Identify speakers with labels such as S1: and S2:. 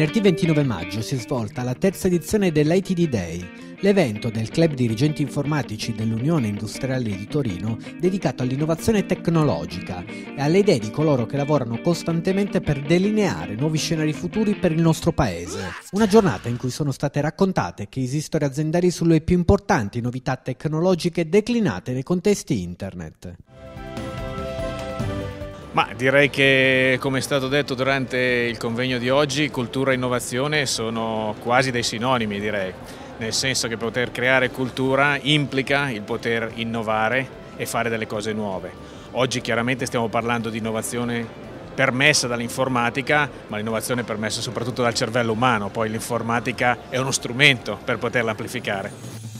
S1: Venerdì 29 maggio si è svolta la terza edizione dell'ITD Day, l'evento del Club Dirigenti Informatici dell'Unione Industriale di Torino dedicato all'innovazione tecnologica e alle idee di coloro che lavorano costantemente per delineare nuovi scenari futuri per il nostro paese. Una giornata in cui sono state raccontate case storie aziendali sulle più importanti novità tecnologiche declinate nei contesti internet.
S2: Ma direi che, come è stato detto durante il convegno di oggi, cultura e innovazione sono quasi dei sinonimi, direi, nel senso che poter creare cultura implica il poter innovare e fare delle cose nuove. Oggi chiaramente stiamo parlando di innovazione permessa dall'informatica, ma l'innovazione è permessa soprattutto dal cervello umano, poi l'informatica è uno strumento per poterla amplificare.